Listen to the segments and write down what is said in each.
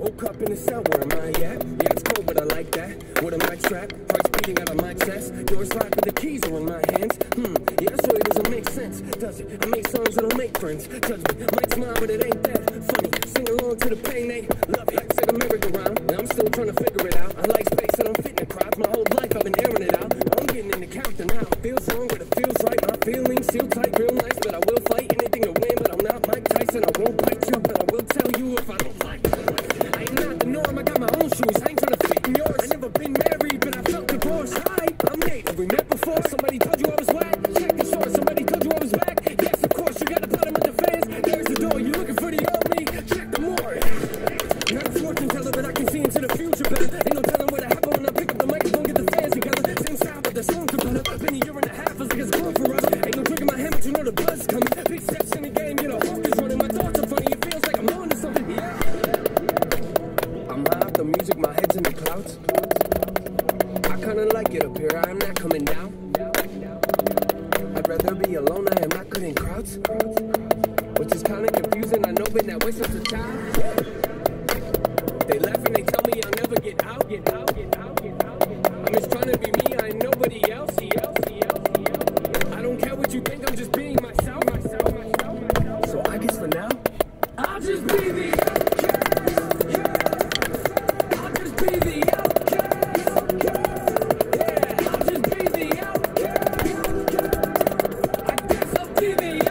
Woke up in the cell, where am I at? Yeah, it's cold, but I like that. With a mic strap, heart's beating out of my chest. Doors locked, but the keys are in my hands. Yeah, so it doesn't make sense, does it? I make songs that don't make friends. Judge me, might smile, but it ain't that funny. Sing along to the pain, they love it. Said a merry-go-round, and I'm still trying to figure it out. I like space, and I'm fitting the crowd. My whole life I've been airing it out. I'm getting in the counter now. Feels wrong, but it feels right. My feelings seal tight, real nice, but I will fight anything to win. But I'm not Mike Tyson. I won't bite you, but I will tell you if I don't like it. I ain't not the norm. I got my own shoes. I ain't trying to fit in yours. I never been married, but I felt divorced. Hi, I'm Nate. Have we met before? Somebody told you I was whack. Check the source. Somebody told you I was back. Yes, of course. You got to put them in the fans. There's the door. You looking for the old me? Check the more. Not a fortune teller, but I can see into the future better. Ain't no telling what'll happen when I pick up the microphone, get the fans together. Same style, but the song could better. Been a year and a half, it's like it's going for us. Ain't no drink in my hand, but you know the buzz coming. Big steps in the game, you know, hawk is running. My thoughts are funny, it feels like I'm on to something. Yeah. I'm high off the music, my head's in the clouds. I kinda like it up here, I am not coming down. I'd rather be alone, I am not good in crowds. Which is kinda confusing, I know, been that way since a child. They laugh and they tell me I'll never get out. I'm just trying to be me, I ain't nobody else. I don't care what you think, I'm just being myself. So I guess for now, I'll just be the outcast. I'll just be the outcast. Yeah, I'll just be the outcast. I guess I'll be the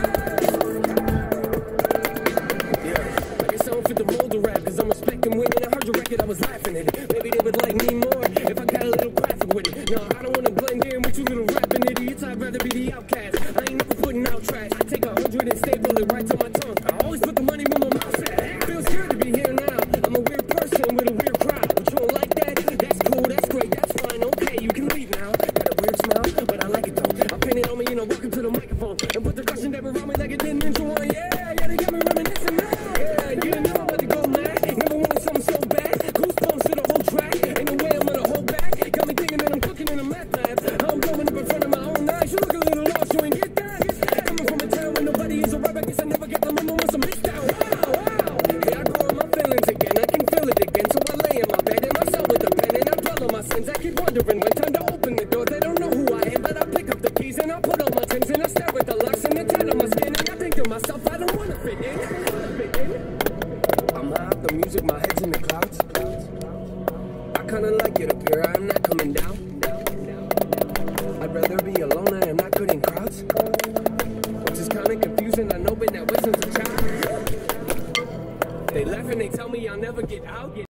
outcast. Yeah, I guess I don't fit the mold of rap, cause I'm respecting women. I heard your record, I was laughing at it. Maybe they would like me more if I got a little graphic with it. No, I don't wanna blend in with you little rapping idiots. I'd rather be the outcast. I ain't never putting out trash. I take 100 and staple it right to my tongue. I always put the money where my mouth at. Feels good to be here now. I'm a weird person with a weird crowd. But you don't like that? That's cool, that's great, that's fine. Okay, you can leave now. Got a weird smile, but I like it though. I paint it on me, welcome to the microphone. And put the cushion never around me like it didn't mention one. Yeah, they got me reminiscing now. Yeah, you didn't know I'm about to go mad. Never wanted something so bad. Goosebumps to the whole track. Ain't no way I'm gonna hold back. Got me thinking that I'm cooking in a meth lab. I'm blowing up in front of my own eyes. You look a little lost, you ain't get that. Coming from a town where nobody is around. I guess I never get the memo once I missed out. Wow. Yeah, I grow in my feelings again. I can feel it again. So I lay in my bed in my cell with a pen and I dwell on my sins. I keep wondering when time to open the door. They don't know who I am, but I pick up the keys and I put on my Timbs and I stare at the locks and the tan on my skin. And I think to myself, I don't wanna fit in. I'm high off the music, my head's in the clouds. I kinda like it up here, I am not coming down. I'd rather be alone, I am not good in crowds. Which is kinda confusing, I know, been that way since a child. They laugh and they tell me I'll never get out.